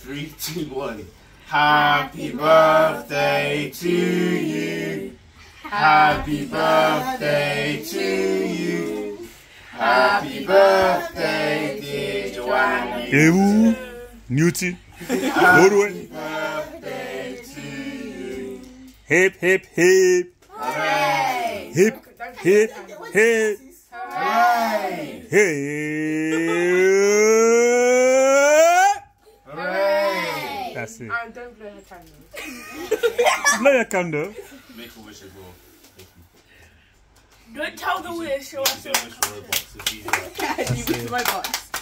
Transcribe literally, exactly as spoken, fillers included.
Three, two, one. Happy birthday to you. Happy birthday to you. Happy birthday, dear Joanne. Evbu, Newty, Happy birthday to you. Hip, hip, hip. Hooray! Hip, hip, hip. Hooray! Hip. Hooray! That's it. And don't blow the candle. Blow your candle. Make a wish as well. Don't tell the wish or You should do a wish for robots if you do that. you wish for robots.